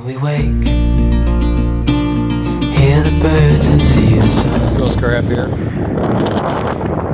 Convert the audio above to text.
we wake, hear the birds and see the sun. Girls crab here.